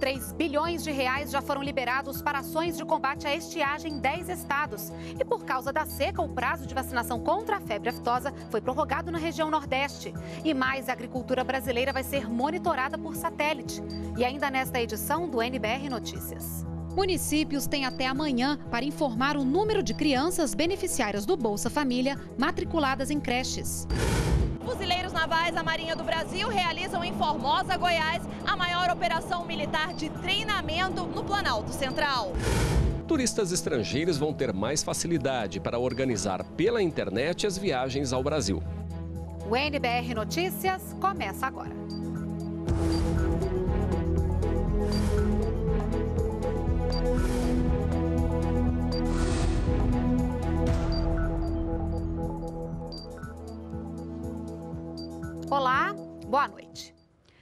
3 bilhões de reais já foram liberados para ações de combate à estiagem em 10 estados. E por causa da seca, o prazo de vacinação contra a febre aftosa foi prorrogado na região Nordeste. E mais, a agricultura brasileira vai ser monitorada por satélite. E ainda nesta edição do NBR Notícias. Municípios têm até amanhã para informar o número de crianças beneficiárias do Bolsa Família matriculadas em creches. Fuzileiros navais da Marinha do Brasil realizam em Formosa, Goiás, a maior operação militar de treinamento no Planalto Central. Turistas estrangeiros vão ter mais facilidade para organizar pela internet as viagens ao Brasil. O NBR Notícias começa agora. Olá, boa noite.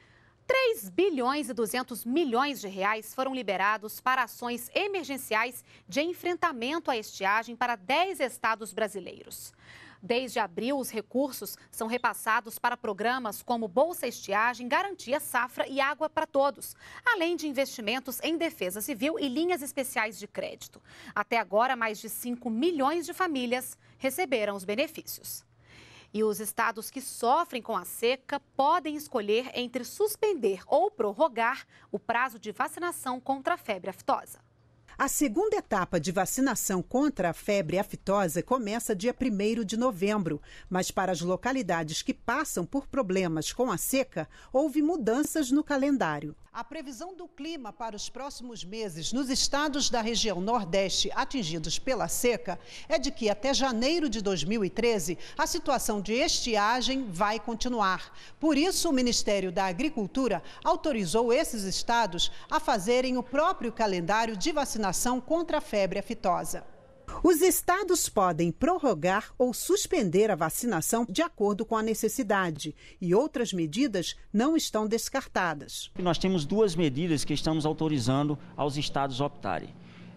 3 bilhões e 200 milhões de reais foram liberados para ações emergenciais de enfrentamento à estiagem para 10 estados brasileiros. Desde abril, os recursos são repassados para programas como Bolsa Estiagem, Garantia Safra e Água para Todos, além de investimentos em defesa civil e linhas especiais de crédito. Até agora, mais de 5 milhões de famílias receberam os benefícios. E os estados que sofrem com a seca podem escolher entre suspender ou prorrogar o prazo de vacinação contra a febre aftosa. A segunda etapa de vacinação contra a febre aftosa começa dia 1º de novembro, mas para as localidades que passam por problemas com a seca, houve mudanças no calendário. A previsão do clima para os próximos meses nos estados da região Nordeste atingidos pela seca é de que até janeiro de 2013 a situação de estiagem vai continuar. Por isso, o Ministério da Agricultura autorizou esses estados a fazerem o próprio calendário de vacinação contra a febre aftosa. Os estados podem prorrogar ou suspender a vacinação de acordo com a necessidade e outras medidas não estão descartadas. Nós temos duas medidas que estamos autorizando aos estados optarem.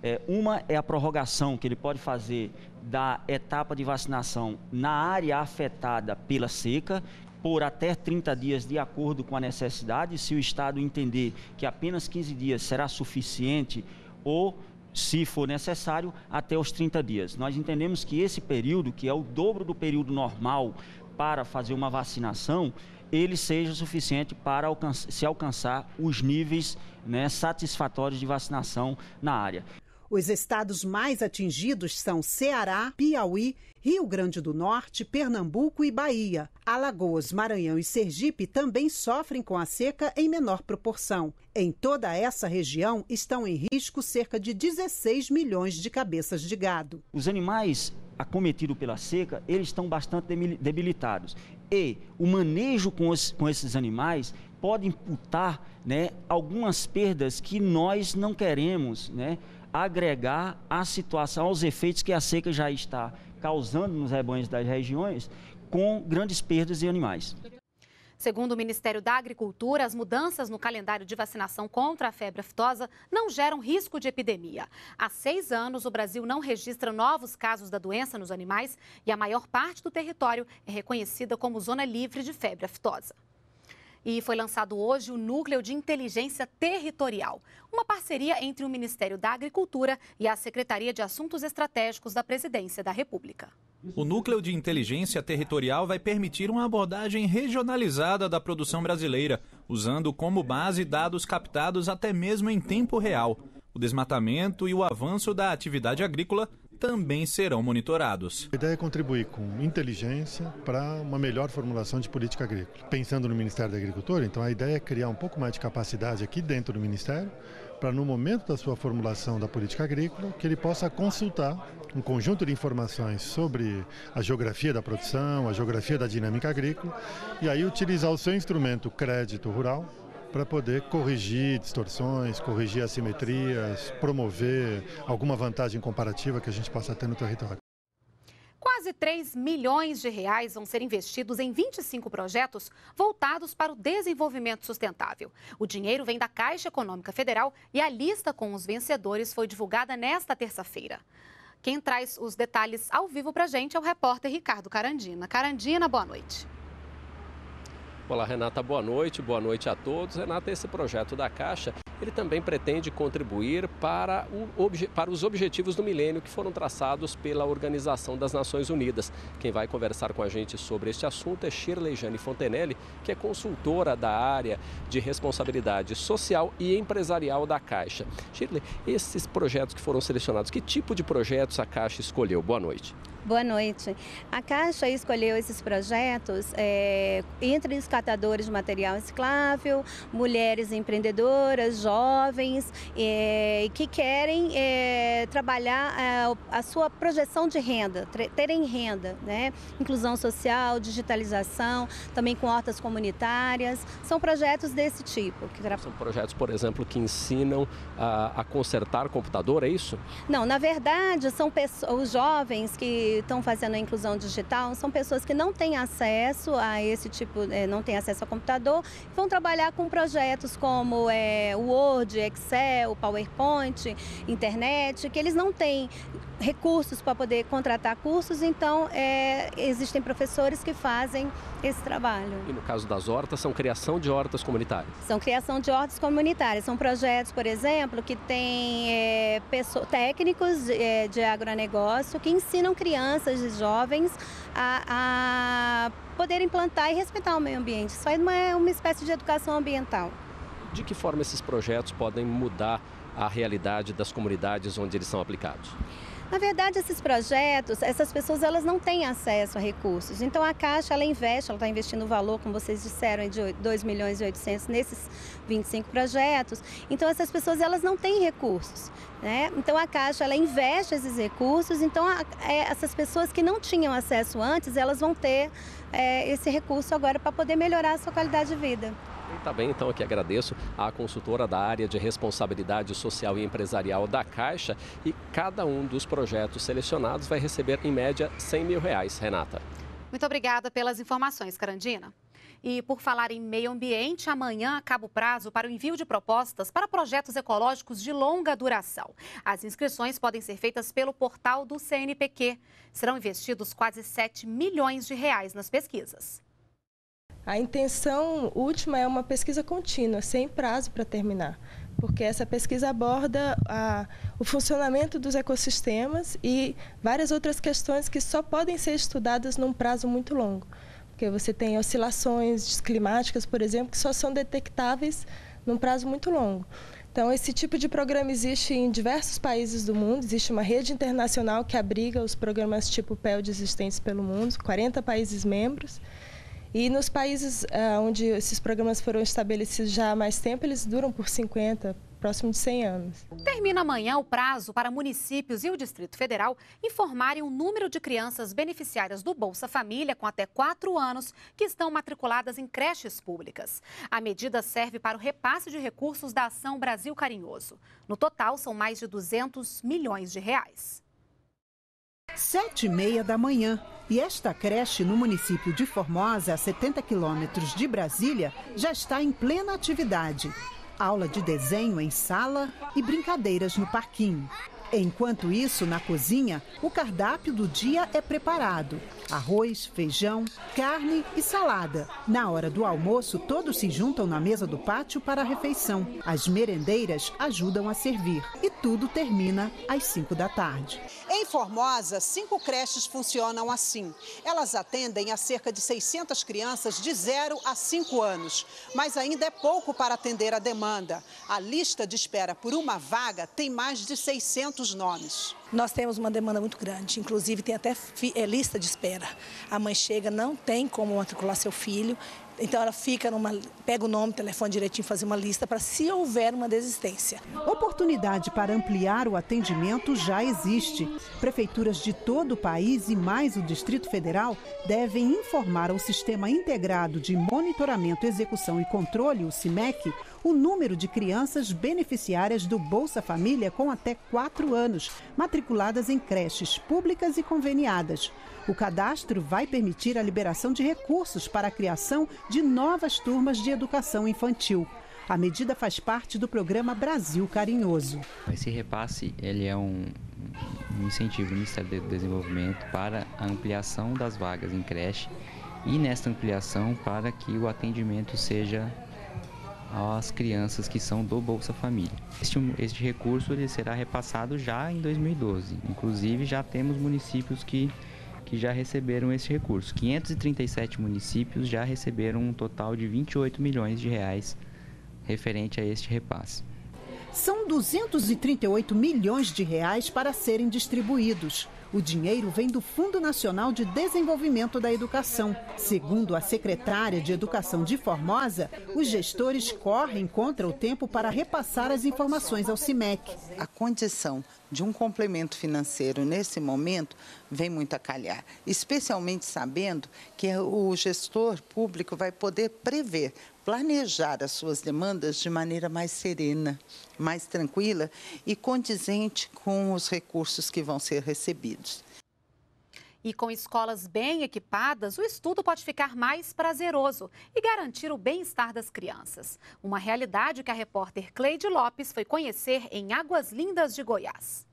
Uma é a prorrogação que ele pode fazer da etapa de vacinação na área afetada pela seca, por até 30 dias de acordo com a necessidade. Se o estado entender que apenas 15 dias será suficiente ou, se for necessário, até os 30 dias. Nós entendemos que esse período, que é o dobro do período normal para fazer uma vacinação, ele seja suficiente para se alcançar os níveis, satisfatórios de vacinação na área. Os estados mais atingidos são Ceará, Piauí, Rio Grande do Norte, Pernambuco e Bahia. Alagoas, Maranhão e Sergipe também sofrem com a seca em menor proporção. Em toda essa região estão em risco cerca de 16 milhões de cabeças de gado. Os animais acometidos pela seca, eles estão bastante debilitados. E o manejo com esses animais pode imputar, algumas perdas que nós não queremos, agregar à situação, aos efeitos que a seca já está causando nos rebanhos das regiões, com grandes perdas de animais. Segundo o Ministério da Agricultura, as mudanças no calendário de vacinação contra a febre aftosa não geram risco de epidemia. Há 6 anos, o Brasil não registra novos casos da doença nos animais e a maior parte do território é reconhecida como zona livre de febre aftosa. E foi lançado hoje o Núcleo de Inteligência Territorial, uma parceria entre o Ministério da Agricultura e a Secretaria de Assuntos Estratégicos da Presidência da República. O Núcleo de Inteligência Territorial vai permitir uma abordagem regionalizada da produção brasileira, usando como base dados captados até mesmo em tempo real. O desmatamento e o avanço da atividade agrícola também serão monitorados. A ideia é contribuir com inteligência para uma melhor formulação de política agrícola. Pensando no Ministério da Agricultura, então a ideia é criar um pouco mais de capacidade aqui dentro do Ministério, para no momento da sua formulação da política agrícola, que ele possa consultar um conjunto de informações sobre a geografia da produção, a geografia da dinâmica agrícola, e aí utilizar o seu instrumento crédito rural para poder corrigir distorções, corrigir assimetrias, promover alguma vantagem comparativa que a gente possa ter no território. Quase 3 milhões de reais vão ser investidos em 25 projetos voltados para o desenvolvimento sustentável. O dinheiro vem da Caixa Econômica Federal e a lista com os vencedores foi divulgada nesta terça-feira. Quem traz os detalhes ao vivo para a gente é o repórter Ricardo Carandina. Carandina, boa noite. Olá, Renata, boa noite a todos. Renata, esse projeto da Caixa, ele também pretende contribuir para os objetivos do milênio que foram traçados pela Organização das Nações Unidas. Quem vai conversar com a gente sobre este assunto é Shirley Jane Fontenelle, que é consultora da área de responsabilidade social e empresarial da Caixa. Shirley, esses projetos que foram selecionados, que tipo de projetos a Caixa escolheu? Boa noite. Boa noite. A Caixa escolheu esses projetos entre os catadores de material reciclável, mulheres empreendedoras, jovens que querem trabalhar a sua projeção de renda, terem renda, né? Inclusão social, digitalização, também com hortas comunitárias. São projetos desse tipo. São projetos, por exemplo, que ensinam a consertar computador, é isso? Não, na verdade, são os jovens que estão fazendo a inclusão digital, são pessoas que não têm acesso a esse tipo, não têm acesso ao computador, vão trabalhar com projetos como Word, Excel, PowerPoint, internet, que eles não têm recursos para poder contratar cursos, então existem professores que fazem esse trabalho. E no caso das hortas, são criação de hortas comunitárias? São criação de hortas comunitárias, são projetos, por exemplo, que têm técnicos de agronegócio que ensinam crianças e jovens a poderem plantar e respeitar o meio ambiente. Isso aí é uma espécie de educação ambiental. De que forma esses projetos podem mudar a realidade das comunidades onde eles são aplicados? Na verdade, esses projetos, essas pessoas elas não têm acesso a recursos. Então, a Caixa ela está investindo o valor, como vocês disseram, de 2,8 milhões nesses 25 projetos. Então, essas pessoas elas não têm recursos, né? Então, a Caixa ela investe esses recursos. Então, essas pessoas que não tinham acesso antes, elas vão ter esse recurso agora para poder melhorar a sua qualidade de vida. Tá bem, então aqui agradeço à consultora da área de responsabilidade social e empresarial da Caixa, e cada um dos projetos selecionados vai receber em média R$100 mil, Renata. Muito obrigada pelas informações, Carandina. E por falar em meio ambiente, amanhã acaba o prazo para o envio de propostas para projetos ecológicos de longa duração. As inscrições podem ser feitas pelo portal do CNPq. Serão investidos quase R$7 milhões nas pesquisas. A intenção última é uma pesquisa contínua, sem prazo para terminar, porque essa pesquisa aborda o funcionamento dos ecossistemas e várias outras questões que só podem ser estudadas num prazo muito longo. Porque você tem oscilações climáticas, por exemplo, que só são detectáveis num prazo muito longo. Então, esse tipo de programa existe em diversos países do mundo, existe uma rede internacional que abriga os programas tipo PELD existentes pelo mundo, 40 países membros. E nos países onde esses programas foram estabelecidos já há mais tempo, eles duram por 50, próximo de 100 anos. Termina amanhã o prazo para municípios e o Distrito Federal informarem o número de crianças beneficiárias do Bolsa Família com até 4 anos que estão matriculadas em creches públicas. A medida serve para o repasse de recursos da Ação Brasil Carinhoso. No total, são mais de R$200 milhões. 7h30 da manhã. E esta creche no município de Formosa, a 70 quilômetros de Brasília, já está em plena atividade. Aula de desenho em sala e brincadeiras no parquinho. Enquanto isso, na cozinha, o cardápio do dia é preparado. Arroz, feijão, carne e salada. Na hora do almoço, todos se juntam na mesa do pátio para a refeição. As merendeiras ajudam a servir. E tudo termina às 5 da tarde. Em Formosa, 5 creches funcionam assim. Elas atendem a cerca de 600 crianças de 0 a 5 anos. Mas ainda é pouco para atender a demanda. A lista de espera por uma vaga tem mais de 600 nomes. Nós temos uma demanda muito grande, inclusive tem até lista de espera. A mãe chega, não tem como matricular seu filho, então ela pega o nome, telefone direitinho, fazer uma lista para se houver uma desistência. Oportunidade para ampliar o atendimento já existe. Prefeituras de todo o país e mais o Distrito Federal devem informar ao Sistema Integrado de Monitoramento, Execução e Controle, o CIMEC, o número de crianças beneficiárias do Bolsa Família com até 4 anos, matriculadas em creches públicas e conveniadas. O cadastro vai permitir a liberação de recursos para a criação de novas turmas de educação infantil. A medida faz parte do programa Brasil Carinhoso. Esse repasse ele é um incentivo do Ministério do Desenvolvimento para a ampliação das vagas em creche e nesta ampliação para que o atendimento seja às crianças que são do Bolsa Família. Este recurso ele será repassado já em 2012. Inclusive, já temos municípios que já receberam esse recurso. 537 municípios já receberam um total de 28 milhões de reais referente a este repasse. São 238 milhões de reais para serem distribuídos. O dinheiro vem do Fundo Nacional de Desenvolvimento da Educação. Segundo a secretária de Educação de Formosa, os gestores correm contra o tempo para repassar as informações ao CIMEC. A condição de um complemento financeiro nesse momento vem muito a calhar, especialmente sabendo que o gestor público vai poder prever, planejar as suas demandas de maneira mais serena, mais tranquila e condizente com os recursos que vão ser recebidos. E com escolas bem equipadas, o estudo pode ficar mais prazeroso e garantir o bem-estar das crianças. Uma realidade que a repórter Cleide Lopes foi conhecer em Águas Lindas de Goiás.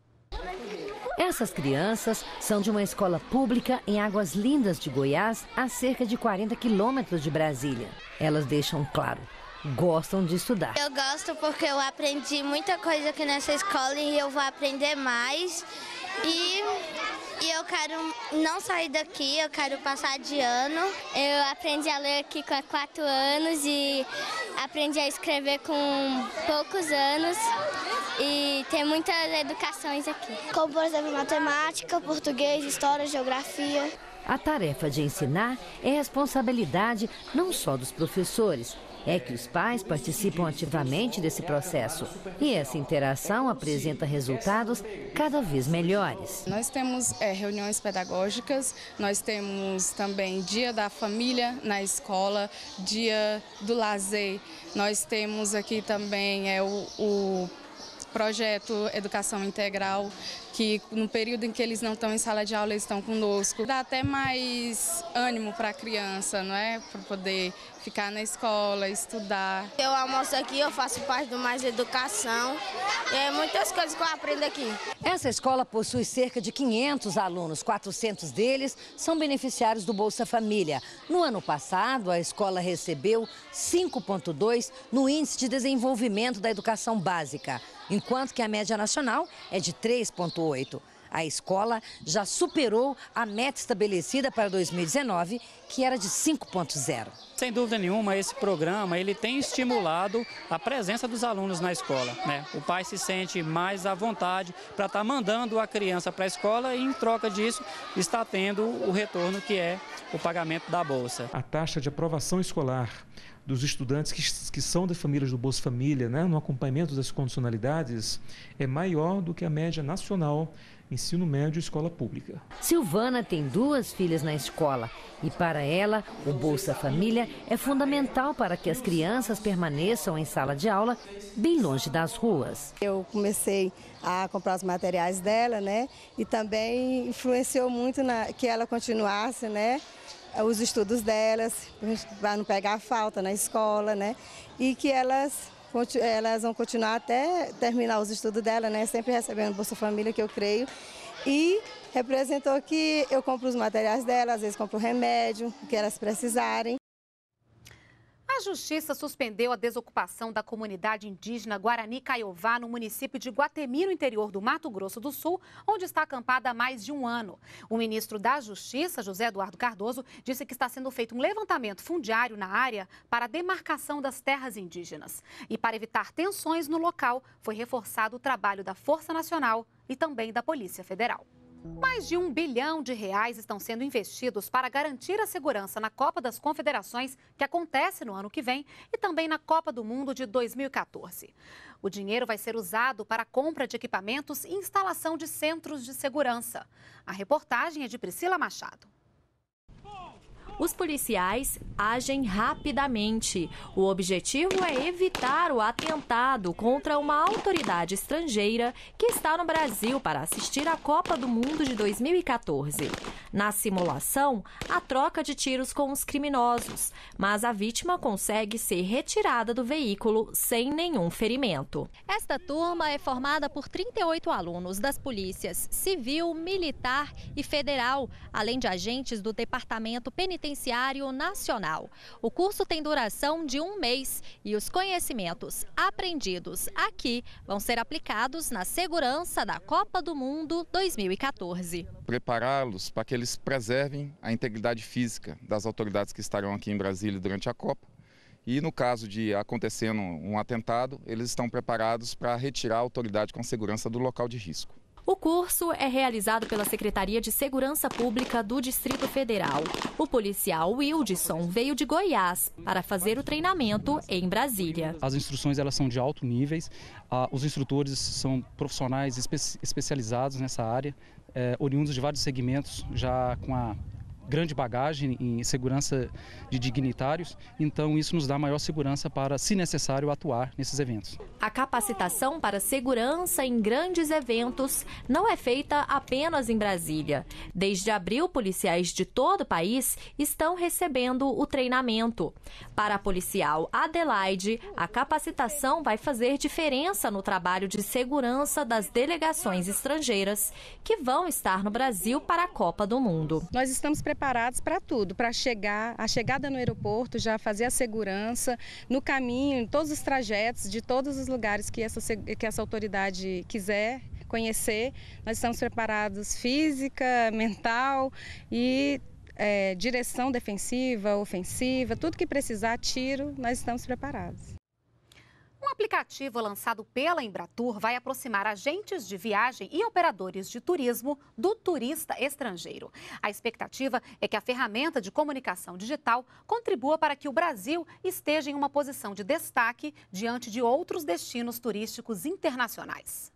Essas crianças são de uma escola pública em Águas Lindas de Goiás, a cerca de 40 quilômetros de Brasília. Elas deixam claro, gostam de estudar. Eu gosto porque eu aprendi muita coisa aqui nessa escola e eu vou aprender mais. E eu quero não sair daqui, eu quero passar de ano. Eu aprendi a ler aqui com 4 anos e aprendi a escrever com poucos anos. E tem muitas educações aqui. Como, por exemplo, matemática, português, história, geografia. A tarefa de ensinar é responsabilidade não só dos professores, é que os pais participam ativamente desse processo. E essa interação apresenta resultados cada vez melhores. Nós temos reuniões pedagógicas, nós temos também dia da família na escola, dia do lazer. Nós temos aqui também o projeto Educação Integral, que no período em que eles não estão em sala de aula, eles estão conosco. Dá até mais ânimo para a criança, não é? Para poder ficar na escola, estudar. Eu almoço aqui, eu faço parte do Mais Educação, e muitas coisas que eu aprendo aqui. Essa escola possui cerca de 500 alunos, 400 deles são beneficiários do Bolsa Família. No ano passado, a escola recebeu 5,2 no Índice de Desenvolvimento da Educação Básica, enquanto que a média nacional é de 3,8. A escola já superou a meta estabelecida para 2019, que era de 5,0. Sem dúvida nenhuma, esse programa ele tem estimulado a presença dos alunos na escola, né? O pai se sente mais à vontade para estar mandando a criança para a escola e, em troca disso, está tendo o retorno que é o pagamento da bolsa. A taxa de aprovação escolar dos estudantes que são de famílias do Bolsa Família, né, no acompanhamento das condicionalidades, é maior do que a média nacional ensino médio e escola pública. Silvana tem 2 filhas na escola e, para ela, o Bolsa Família é fundamental para que as crianças permaneçam em sala de aula, bem longe das ruas. Eu comecei a comprar os materiais dela, né? E também influenciou muito que ela continuasse, né? Os estudos delas, para não pegar falta na escola, né? E que elas vão continuar até terminar os estudos dela, né? Sempre recebendo Bolsa Família, que eu creio. E representou que eu compro os materiais dela, às vezes compro remédio, o que elas precisarem. A Justiça suspendeu a desocupação da comunidade indígena Guarani Caiová no município de Guatemi, no interior do Mato Grosso do Sul, onde está acampada há mais de um ano. O ministro da Justiça, José Eduardo Cardoso, disse que está sendo feito um levantamento fundiário na área para a demarcação das terras indígenas. E para evitar tensões no local, foi reforçado o trabalho da Força Nacional e também da Polícia Federal. Mais de R$1 bilhão estão sendo investidos para garantir a segurança na Copa das Confederações, que acontece no ano que vem, e também na Copa do Mundo de 2014. O dinheiro vai ser usado para a compra de equipamentos e instalação de centros de segurança. A reportagem é de Priscila Machado. Os policiais agem rapidamente. O objetivo é evitar o atentado contra uma autoridade estrangeira que está no Brasil para assistir à Copa do Mundo de 2014. Na simulação, há troca de tiros com os criminosos, mas a vítima consegue ser retirada do veículo sem nenhum ferimento. Esta turma é formada por 38 alunos das polícias civil, militar e federal, além de agentes do Departamento Penitenciário Nacional. O curso tem duração de 1 mês e os conhecimentos aprendidos aqui vão ser aplicados na segurança da Copa do Mundo 2014. Prepará-los para que eles preservem a integridade física das autoridades que estarão aqui em Brasília durante a Copa. E no caso de acontecendo um atentado, eles estão preparados para retirar a autoridade com segurança do local de risco. O curso é realizado pela Secretaria de Segurança Pública do Distrito Federal. O policial Wildson veio de Goiás para fazer o treinamento em Brasília. As instruções elas são de alto nível, os instrutores são profissionais especializados nessa área, oriundos de vários segmentos, já com a grande bagagem em segurança de dignitários, então isso nos dá maior segurança para, se necessário, atuar nesses eventos. A capacitação para segurança em grandes eventos não é feita apenas em Brasília. Desde abril, policiais de todo o país estão recebendo o treinamento. Para a policial Adelaide, a capacitação vai fazer diferença no trabalho de segurança das delegações estrangeiras que vão estar no Brasil para a Copa do Mundo. Nós estamos preparados para tudo, para a chegada no aeroporto, já fazer a segurança, no caminho, em todos os trajetos, de todos os lugares que essa autoridade quiser conhecer. Nós estamos preparados física, mental e direção defensiva, ofensiva, tudo que precisar, tiro, nós estamos preparados. Um aplicativo lançado pela Embratur vai aproximar agentes de viagem e operadores de turismo do turista estrangeiro. A expectativa é que a ferramenta de comunicação digital contribua para que o Brasil esteja em uma posição de destaque diante de outros destinos turísticos internacionais.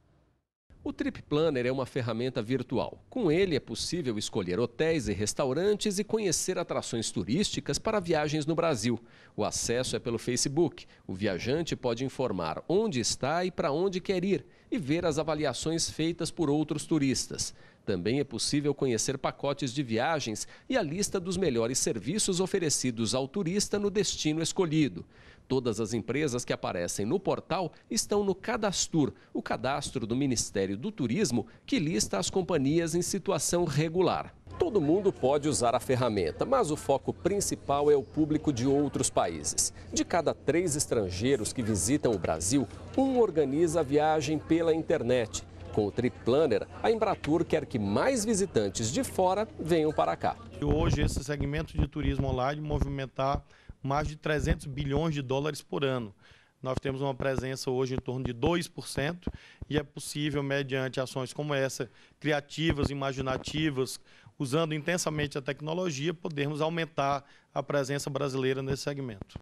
O Trip Planner é uma ferramenta virtual. Com ele é possível escolher hotéis e restaurantes e conhecer atrações turísticas para viagens no Brasil. O acesso é pelo Facebook. O viajante pode informar onde está e para onde quer ir e ver as avaliações feitas por outros turistas. Também é possível conhecer pacotes de viagens e a lista dos melhores serviços oferecidos ao turista no destino escolhido. Todas as empresas que aparecem no portal estão no Cadastur, o cadastro do Ministério do Turismo, que lista as companhias em situação regular. Todo mundo pode usar a ferramenta, mas o foco principal é o público de outros países. De cada 3 estrangeiros que visitam o Brasil, 1 organiza a viagem pela internet. Com o Trip Planner, a Embratur quer que mais visitantes de fora venham para cá. Hoje, esse segmento de turismo online movimentar mais de 300 bilhões de dólares por ano. Nós temos uma presença hoje em torno de 2% e é possível, mediante ações como essa, criativas, imaginativas, usando intensamente a tecnologia, podermos aumentar a presença brasileira nesse segmento.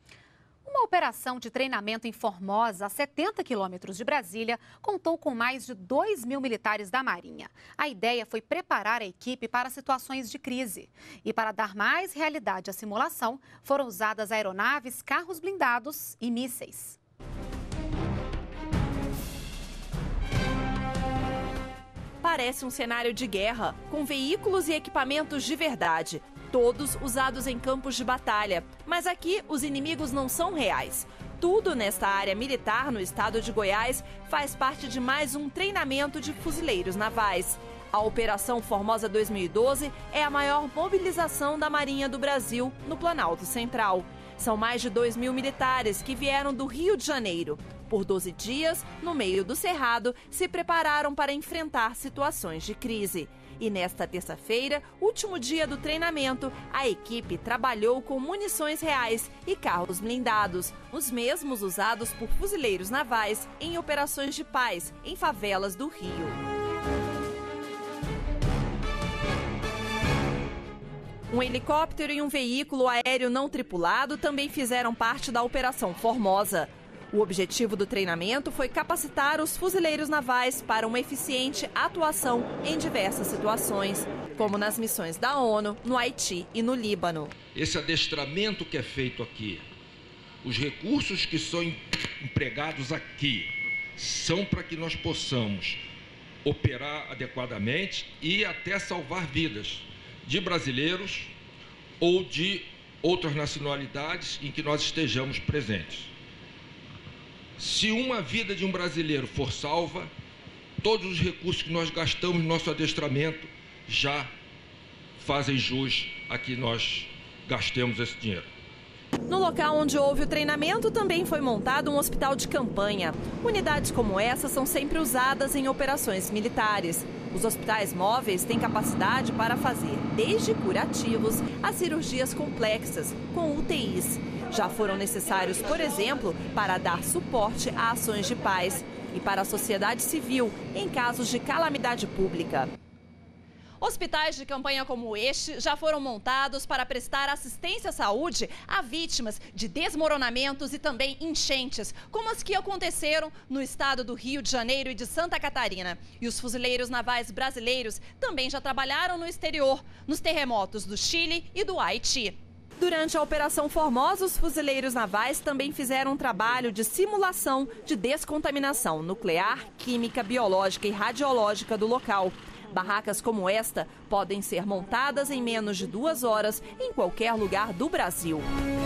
Uma operação de treinamento em Formosa, a 70 quilômetros de Brasília, contou com mais de 2.000 militares da Marinha. A ideia foi preparar a equipe para situações de crise. E para dar mais realidade à simulação, foram usadas aeronaves, carros blindados e mísseis. Parece um cenário de guerra, com veículos e equipamentos de verdade. Todos usados em campos de batalha. Mas aqui os inimigos não são reais. Tudo nesta área militar no estado de Goiás faz parte de mais um treinamento de fuzileiros navais. A Operação Formosa 2012 é a maior mobilização da Marinha do Brasil no Planalto Central. São mais de 2.000 militares que vieram do Rio de Janeiro. Por 12 dias, no meio do Cerrado, se prepararam para enfrentar situações de crise. E nesta terça-feira, último dia do treinamento, a equipe trabalhou com munições reais e carros blindados, os mesmos usados por fuzileiros navais em operações de paz em favelas do Rio. Um helicóptero e um veículo aéreo não tripulado também fizeram parte da Operação Formosa. O objetivo do treinamento foi capacitar os fuzileiros navais para uma eficiente atuação em diversas situações, como nas missões da ONU, no Haiti e no Líbano. Esse adestramento que é feito aqui, os recursos que são empregados aqui, são para que nós possamos operar adequadamente e até salvar vidas. de brasileiros ou de outras nacionalidades em que nós estejamos presentes. Se uma vida de um brasileiro for salva, todos os recursos que nós gastamos no nosso adestramento já fazem jus a que nós gastemos esse dinheiro. No local onde houve o treinamento também foi montado um hospital de campanha. Unidades como essa são sempre usadas em operações militares. Os hospitais móveis têm capacidade para fazer desde curativos a cirurgias complexas, com UTIs. Já foram necessários, por exemplo, para dar suporte a ações de paz e para a sociedade civil em casos de calamidade pública. Hospitais de campanha como este já foram montados para prestar assistência à saúde a vítimas de desmoronamentos e também enchentes, como as que aconteceram no estado do Rio de Janeiro e de Santa Catarina. E os fuzileiros navais brasileiros também já trabalharam no exterior, nos terremotos do Chile e do Haiti. Durante a Operação Formosa, os fuzileiros navais também fizeram um trabalho de simulação de descontaminação nuclear, química, biológica e radiológica do local. Barracas como esta podem ser montadas em menos de 2 horas em qualquer lugar do Brasil.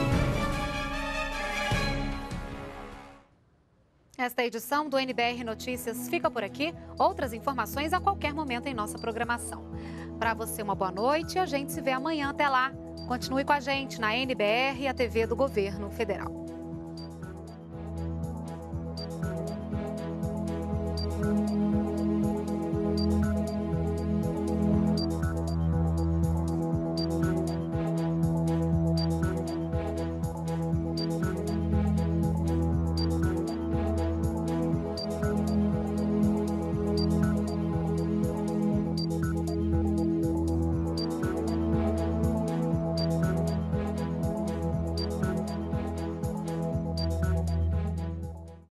Esta edição do NBR Notícias fica por aqui. Outras informações a qualquer momento em nossa programação. Para você, uma boa noite e a gente se vê amanhã. Até lá. Continue com a gente na NBR e a TV do Governo Federal.